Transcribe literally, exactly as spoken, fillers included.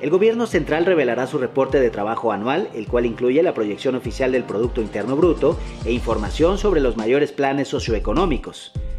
El gobierno central revelará su reporte de trabajo anual, el cual incluye la proyección oficial del Producto Interno Bruto e información sobre los mayores planes socioeconómicos.